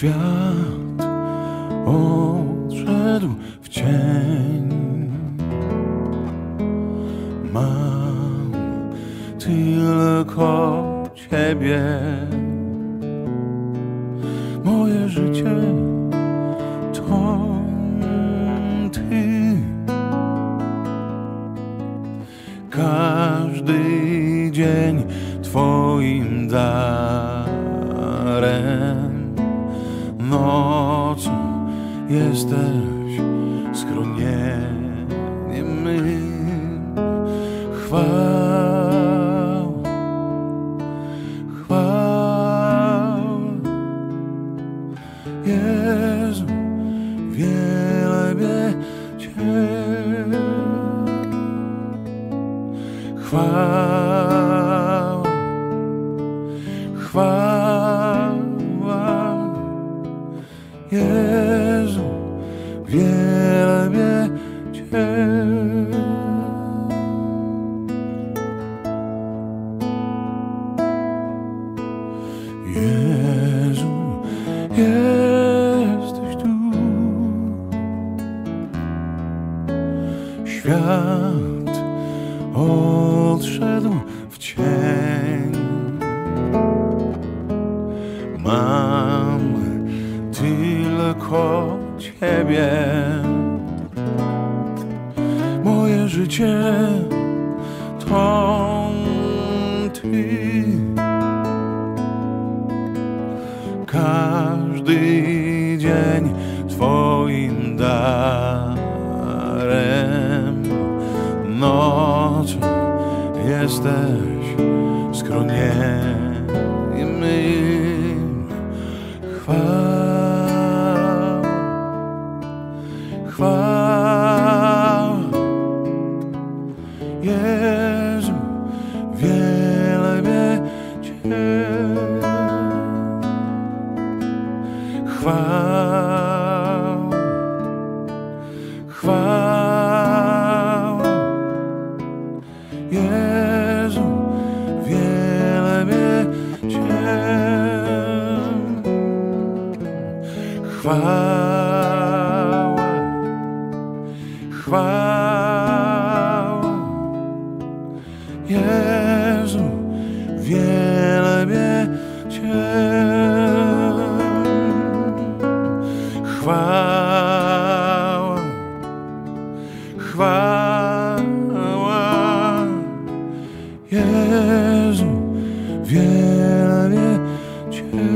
Świat odszedł w cień. Mam tylko Ciebie. Moje życie to Ty. Każdy dzień Twoim darem. Nocą jesteś schronieniem mym. Chwała, chwała, Jezu, wielbię Cię. Chwała, chwała, Jezu, wielbię Cię. Jezu, jesteś tu. Świat odszedł w cień. Mam tylko Ciebie. Moje życie to Ty. Każdy dzień Twoim darem. Nocą jesteś schronieniem mym. Chwała, chwała, Jezu, wielbię Cię. Chwała, chwała, Jezu, wielbię Cię. Chwała, chwała, Jezu, wielbię Cię. Chwała, chwała, Jezu, wielbię Cię.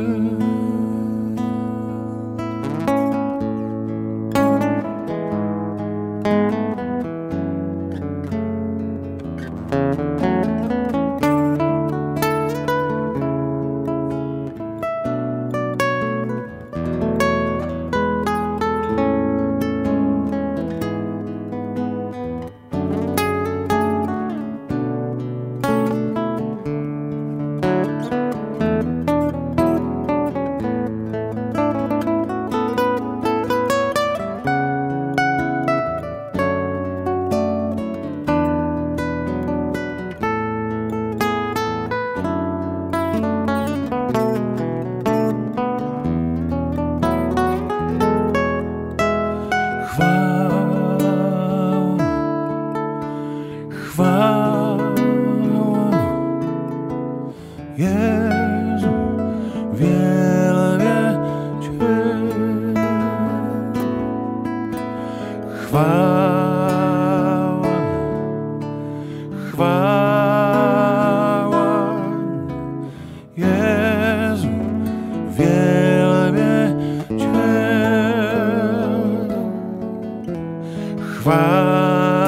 Chwała, Jezu, wielbię Cię. Chwała, chwała, Jezu, wielbię Cię. Chwała,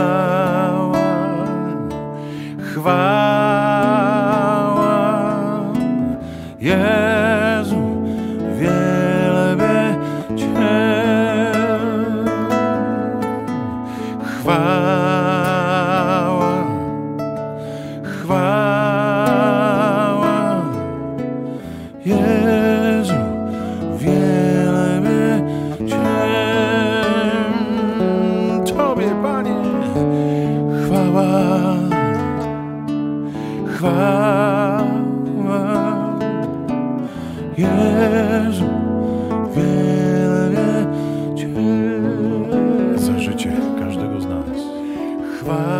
chwała, Jezu, wielbię Cię. Chwała, chwała, Jezu, wielbię Cię. Tobie, Panie, chwała, chwała, Jezu, chwała.